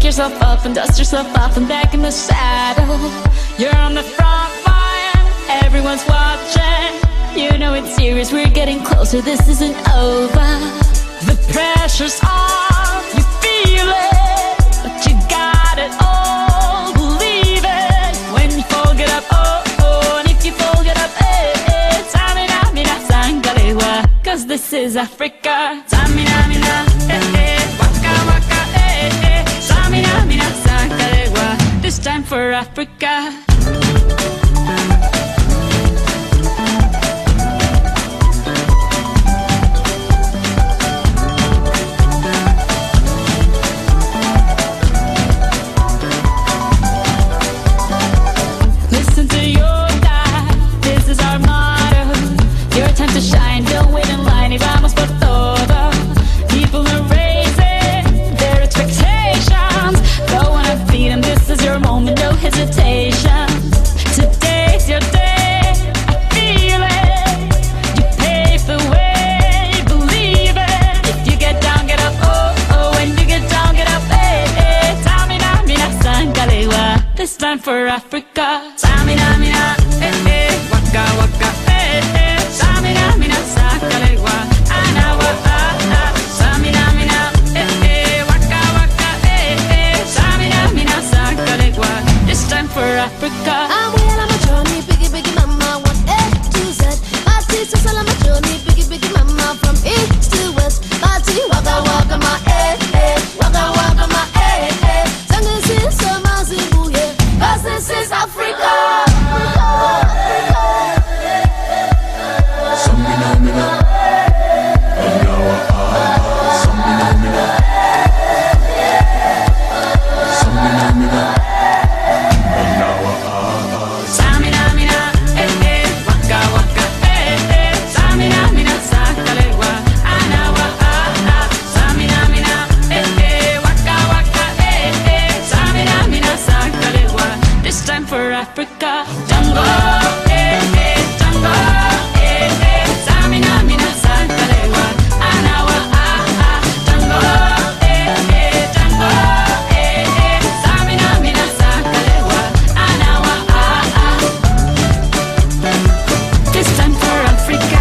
yourself up and dust yourself off and back in the saddle. You're on the front line, everyone's watching. You know it's serious, we're getting closer, this isn't over. The pressure's on, you feel it, but you got it all, believe it. When you fall, get up, oh, oh, and if you fall, get up, eh, eh. Tamina, mina, sangalewa, cause this is Africa. Tamina, mina, eh, eh, waka, waka, eh, eh. Tamina, mina, sangalewa, this time for Africa. To shine, don't wait in line, y vamos por todo. People are raising their expectations. Go on and feed them, this is your moment, no hesitation. Today's your day, I feel it. You pave the way, believe it. If you get down, get up, oh, oh. When you get down, get up, eh, eh. Tamina, mina, sangalewa, this time for Africa. Tamina, mina, eh, eh. Waka, waka, eh, eh. Samina, mina, sangalewa, anawa, ah, ah. Samina, mina, eh, eh. Waka, waka, eh, eh. Samina, mina, sangalewa, this time for Africa. I'm well on my journey, biggie, biggie mama, 1 A to Z. My teacher's all on my journey, biggie, biggie mama, from east to west. My tea, waka, waka, my eh, eh. Waka, waka, my eh, eh. Sangin' so mazibu, yeah. 'Cause this is Africa. Africa, Tango, eh, eh, Tango, eh, eh. Samina, mina, sangalewa, anawa, ah, ah. Tango, eh, eh, Tango, eh, eh. Samina, mina, sangalewa, anawa, ah, ah. This time for Africa.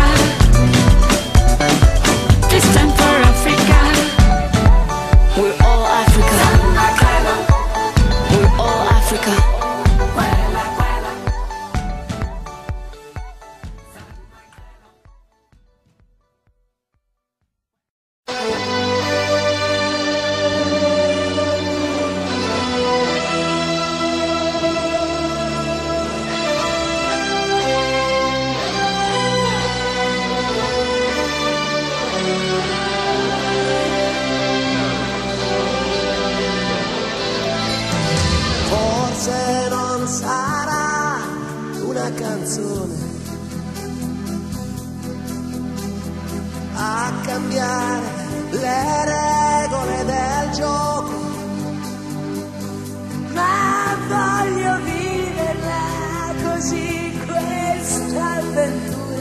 This time for Africa. We're all Africa. We're all Africa. Forse non sarà una canzone a cambiare le regole del gioco, ma voglio viverla così questa avventura,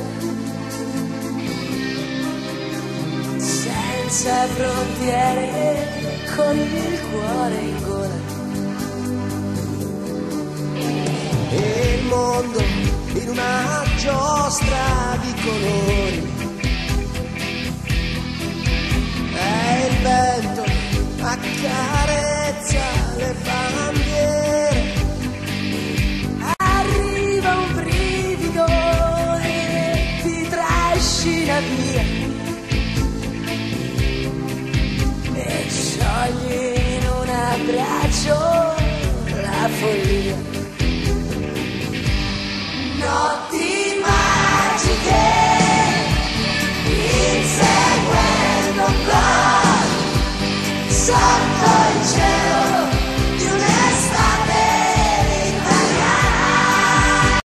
senza frontiere, con il cuore in gola. E il mondo in una giostra di colori, e il vento accarezza le bandiere, arriva un brivido e ti trascina via e sciogli in un abbraccio la follia. Notti magiche, inseguendo un gol.